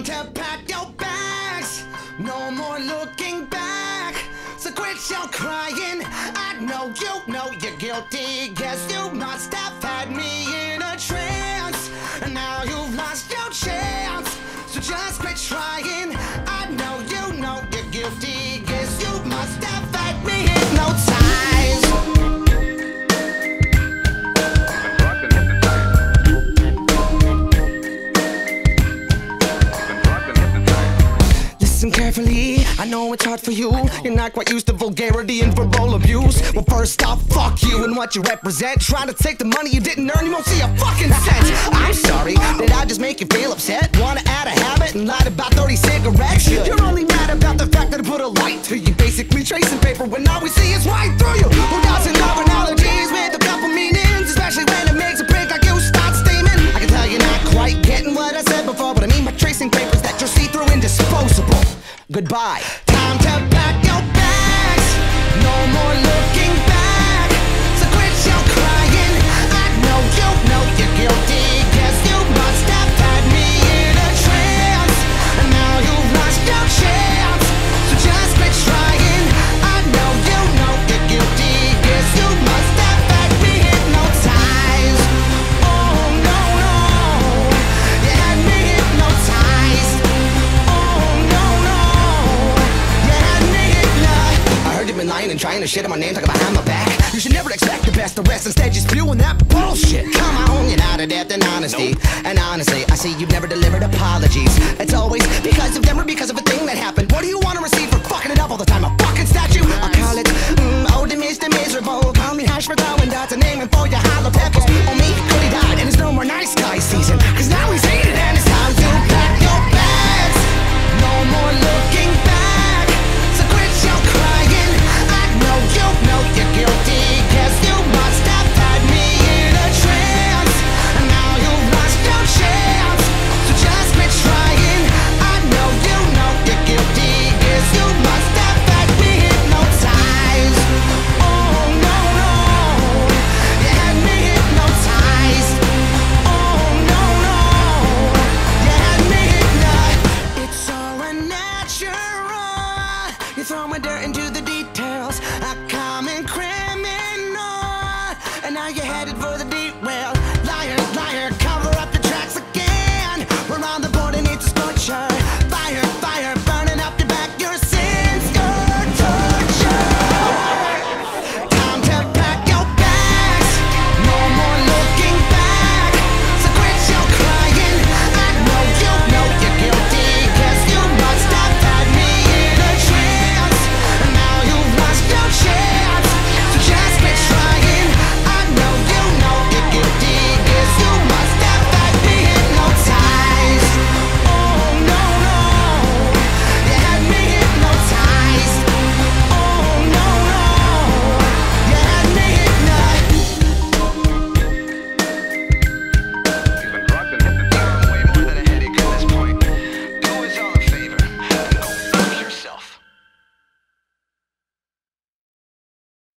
Time to pack your bags, no more looking back. So quit your crying, I know you're guilty. Guess you must have had me in a trance, and now you've lost your chance. So just quit trying, I know you're guilty. Guess you must have had me hypnotized. Listen carefully, I know it's hard for you. You're not quite used to vulgarity and verbal abuse. Well, first off, fuck you and what you represent. Trying to take the money you didn't earn, you won't see a fucking cent. I'm sorry, did I just make you feel upset? Wanna add a habit and lied about 30 cigarettes? You're only mad about the fact that I put a light to you. Basically tracing paper when all we see is right through you. Who doesn't love analogies with a couple meanings? Especially when it makes a prick like you start steaming. I can tell you're not quite getting what I said before, but I mean by tracing papers that you're see-through and disposable. Goodbye. Time to pack your bags, no more looking back. So quit your crying, I know you're guilty. Guess you must have had me in a trance, and now you've lost your chance. So just quit trying, I know you're guilty. Guess you must have had me hypnotized. Oh no, you had me hypnotized. Been lying and trying to shit on my name, talking behind my back. You should never expect the best of rest, instead you're spewing that bullshit. Come on, you're out of depth and honesty. And honestly, I see you've never delivered apologies. It's always because of them or because of a thing that happened. What do you want to receive for fucking it up all the time? A fucking statue? I call it, oh, the Mr. Miserable. Call me Hash for throwing dots and aiming for your hollow pepper.